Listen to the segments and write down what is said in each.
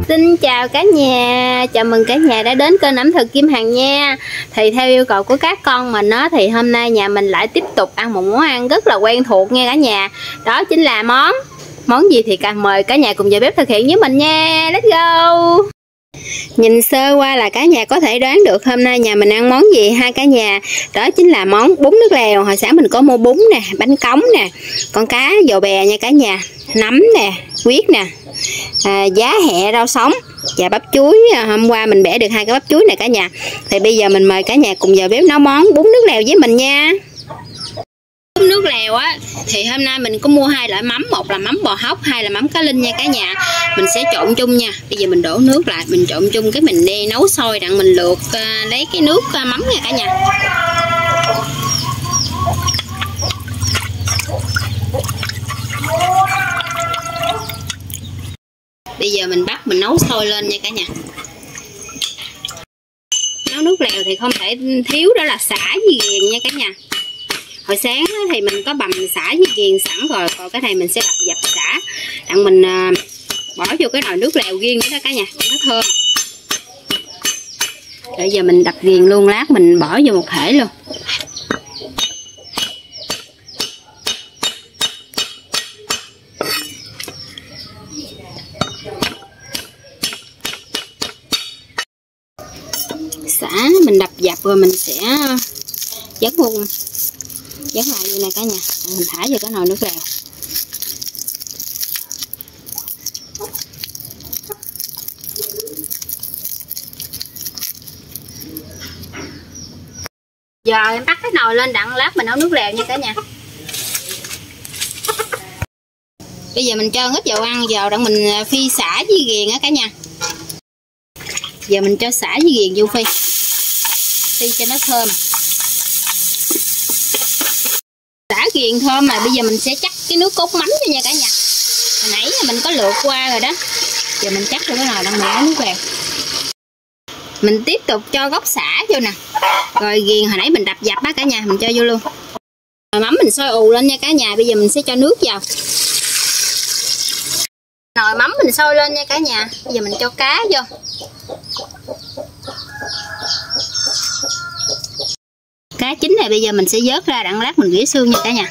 Xin chào cả nhà, chào mừng cả nhà đã đến kênh ẩm thực Kim Hằng nha. Thì theo yêu cầu của các con mình á, thì hôm nay nhà mình lại tiếp tục ăn một món ăn rất là quen thuộc nha cả nhà. Đó chính là món gì thì mời cả nhà cùng vào bếp thực hiện với mình nha. Let's go. Nhìn sơ qua là cả nhà có thể đoán được hôm nay nhà mình ăn món gì ha cả nhà. Đó chính là món bún nước lèo. Hồi sáng mình có mua bún nè, bánh cống nè, con cá dò bè nha cả nhà, nấm nè, huyết nè, giá hẹ, rau sống và bắp chuối. Hôm qua mình bẻ được 2 cái bắp chuối này cả nhà. Thì bây giờ mình mời cả nhà cùng vào bếp nấu món bún nước lèo với mình nha. Bún nước lèo á thì hôm nay mình có mua 2 loại mắm, một là mắm bò hóc, 2 là mắm cá linh nha cả nhà. Mình sẽ trộn chung nha. Bây giờ mình đổ nước lại, mình trộn chung cái mình đi nấu sôi đặng mình lượt lấy cái nước mắm nha cả nhà. Bây giờ mình bắt mình nấu sôi lên nha cả nhà. Nấu nước lèo thì không thể thiếu đó là sả với ghiền nha cả nhà. Hồi sáng thì mình có bằm sả với ghiền sẵn rồi, còn cái này mình sẽ đập dập sả đặng mình bỏ vô cái nồi nước lèo riêng đó cả nhà, nó thơm. Bây giờ mình đập ghiền luôn, lát mình bỏ vô một thể luôn. Sả mình đập dập rồi mình sẽ dấn lại như này cả nhà. Mình thả vô cái nồi nước lèo. Giờ em bắt cái nồi lên đặng lát mình nấu nước lèo nha cả nhà. Bây giờ mình cho ít dầu ăn vào đặng mình phi sả với ghiền á cả nhà. Giờ mình cho sả với ghiền vô phi cho nó thơm. Sả ghiền thơm mà bây giờ mình sẽ chắc cái nước cốt mắm cho nha cả nhà. Hồi nãy mình có lượt qua rồi đó. Giờ mình chắc vô cái nồi đặng mình nấu nước lèo. Mình tiếp tục cho gốc sả vô nè. Rồi ghiền hồi nãy mình đập dập á cả nhà, mình cho vô luôn. Rồi mắm mình sôi ù lên nha cả nhà. Bây giờ mình sẽ cho nước vào. Nồi mắm mình sôi lên nha cả nhà. Bây giờ mình cho cá vô. Cá chín này bây giờ mình sẽ vớt ra đặng lát mình rửa xương nha cả nhà.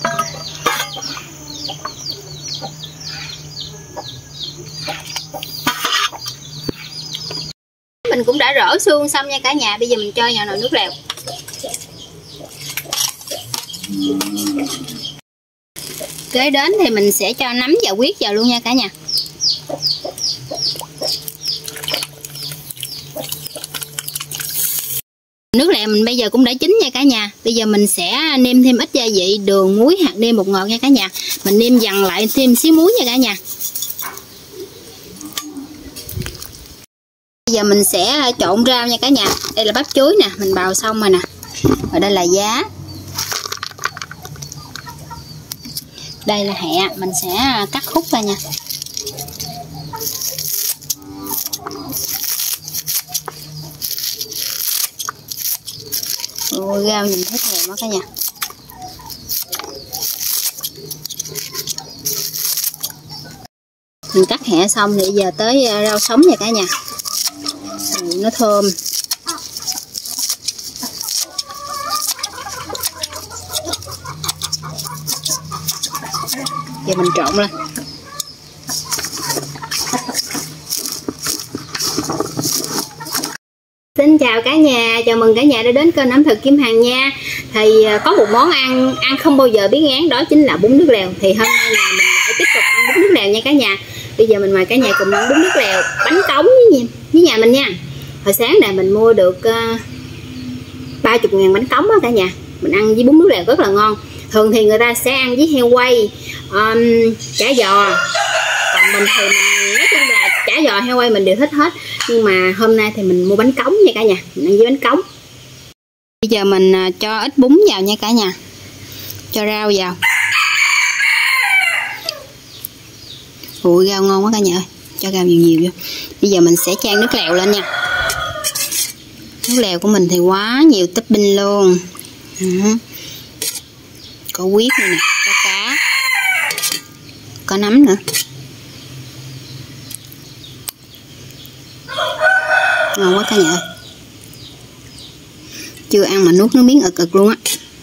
Mình cũng đã rửa xương xong nha cả nhà. Bây giờ mình cho vào nồi nước lèo. Kế đến thì mình sẽ cho nấm và huyết vào luôn nha cả nhà. Nước lèo mình bây giờ cũng đã chín nha cả nhà. Bây giờ mình sẽ nêm thêm ít gia vị, đường, muối, hạt nêm, bột ngọt nha cả nhà. Mình nêm dần lại thêm xíu muối nha cả nhà. Bây giờ mình sẽ trộn rau nha cả nhà. Đây là bắp chuối nè, mình bào xong rồi nè. Và đây là giá. Đây là hẹ, mình sẽ cắt khúc ra nha. Ôi, rau nhìn thấy thèm quá cả nhà. Mình cắt hẹ xong thì giờ tới rau sống nha cả nhà. Nó thơm. Giờ mình trộn lên. Xin chào cả nhà, chào mừng cả nhà đã đến kênh ẩm thực Kim Hằng nha. Thì có một món ăn không bao giờ biết ngán, đó chính là bún nước lèo. Thì hôm nay nhà mình lại tiếp tục ăn bún nước lèo nha cả nhà. Bây giờ mình mời cả nhà cùng ăn bún nước lèo bánh cống với nhà mình nha. Hồi sáng này mình mua được 30.000 bánh cống á cả nhà. Mình ăn với bún nước lèo rất là ngon. Thường thì người ta sẽ ăn với heo quay, chả giò. Còn mình thì mình nói chung là chả giò, heo quay mình đều thích hết. Nhưng mà hôm nay thì mình mua bánh cống nha cả nhà. Mình ăn với bánh cống. Bây giờ mình cho ít bún vào nha cả nhà. Cho rau vào. Ui, rau ngon quá cả nhà ơi. Cho rau nhiều nhiều vô. Bây giờ mình sẽ chan nước lèo lên nha. Nước lèo của mình thì quá nhiều topping luôn. Có huyết này nè, có cá, có nấm nữa. Ngon quá cả nhà ơi. Chưa ăn mà nuốt nước miếng ực ực luôn á.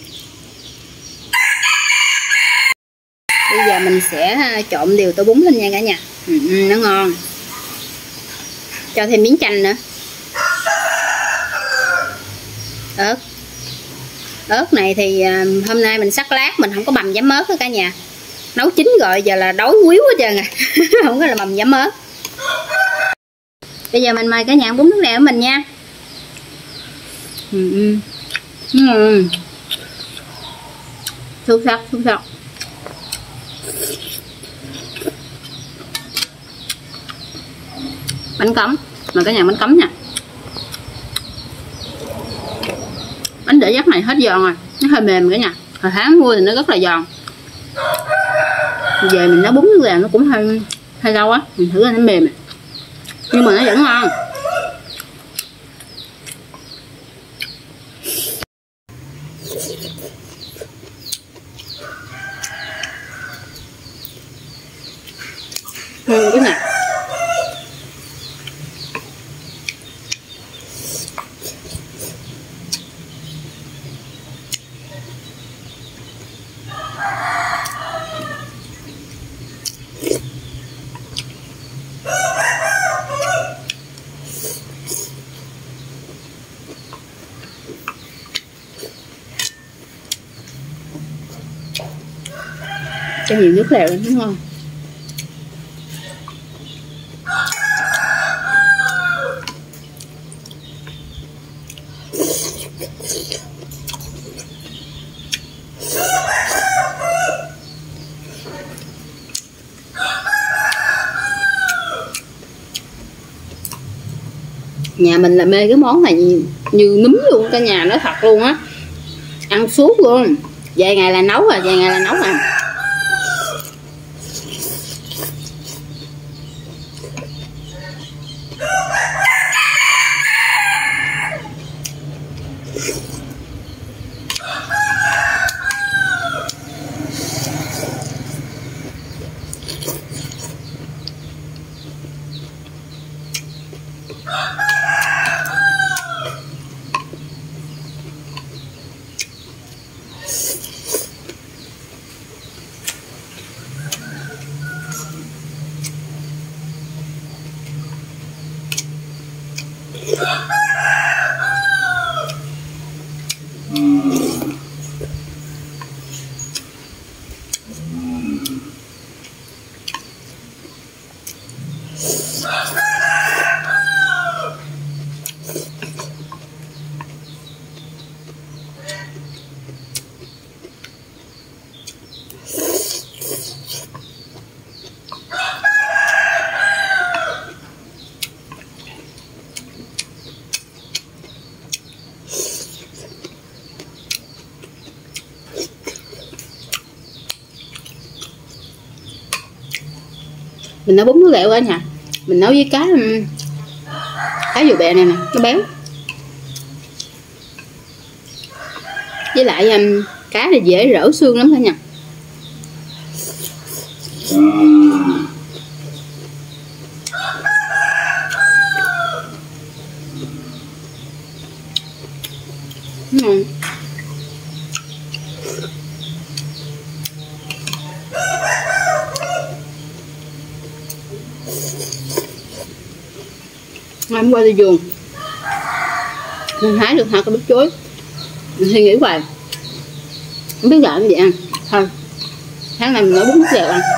Bây giờ mình sẽ trộn đều tô bún lên nha cả nhà. Nó ngon. Cho thêm miếng chanh nữa. Ớt này thì hôm nay mình sắc lát, mình không có bằm giấm ớt đó cả nhà. Nấu chín rồi giờ là đói quýu hết trơn à. Không có là bằm giấm ớt. Bây giờ mình mời cả nhà bún nước lèo của mình nha. Xuất sắc. Bánh cống, mà cả nhà bánh cống nha. Bánh để dắt này hết giòn rồi, nó hơi mềm cả nhà. Hồi tháng mua thì nó rất là giòn. Về mình nấu bún nước lèo nó cũng hơi lâu á, mình thử là nó mềm nhưng mà nó vẫn ngon. Cái này cho nhiều nước lèo lên đúng không? Nhà mình là mê cái món này như núm luôn cả nhà, nói thật luôn á, ăn suốt luôn, vài ngày là nấu à. Mình nấu bún nước lèo cả nhà, mình nấu với cá dừa bẹ này nè, nó béo. Với lại cá này dễ rỡ xương lắm cả nhà. Ngày hôm qua đi vườn mình hái được 2 cái bắp chuối, mình suy nghĩ hoài không biết làm gì ăn, thôi tháng này mình nấu bún nước lèo ăn.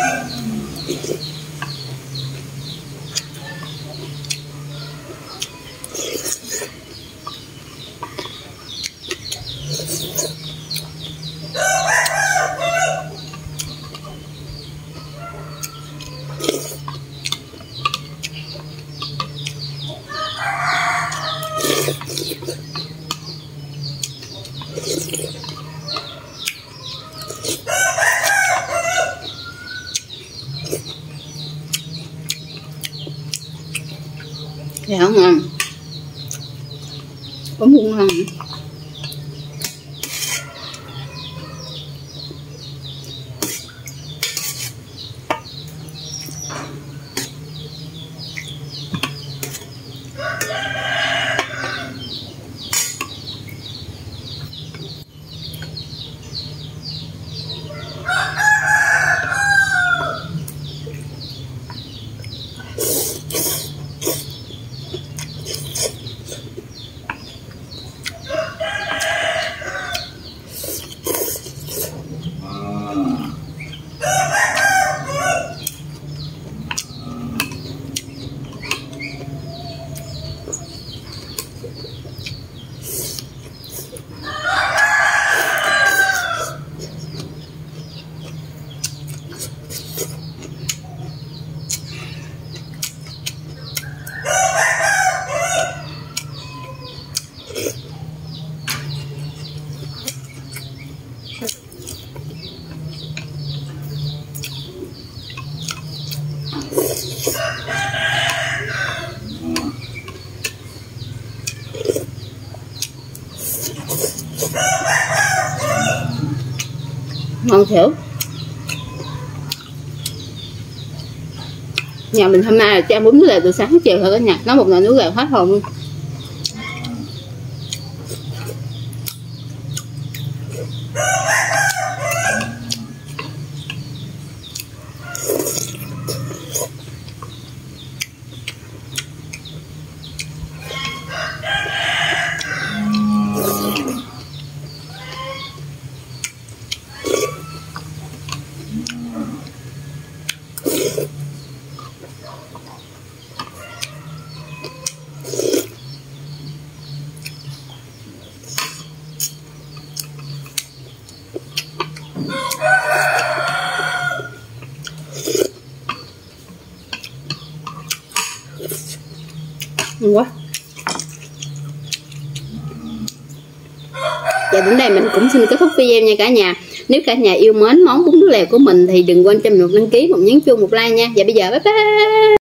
Dạ ngon, bún cũng ngon. Ngon xỉu. Nhà mình hôm nay là cho 4 đứa lèo từ sáng tới chiều thôi cả nhà, nấu một nồi nước lèo hết hồn luôn. Ngon quá. Và đến đây mình cũng xin kết thúc video nha cả nhà. Nếu cả nhà yêu mến món bún đuối lèo của mình thì đừng quên cho mình một đăng ký, một nhấn chuông, một like nha. Và bây giờ bye bye.